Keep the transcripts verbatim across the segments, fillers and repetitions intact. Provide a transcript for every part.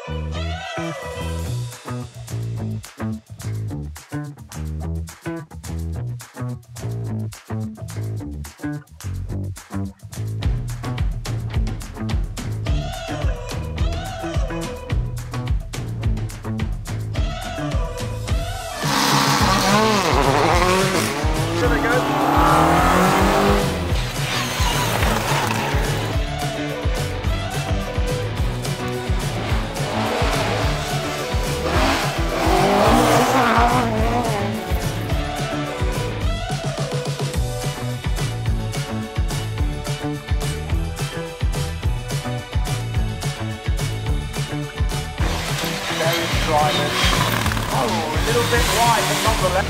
Drivers. Oh, a little bit wide, but not the left.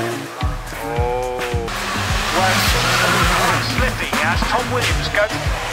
Oh. Well, slipping as Tom Williams goes.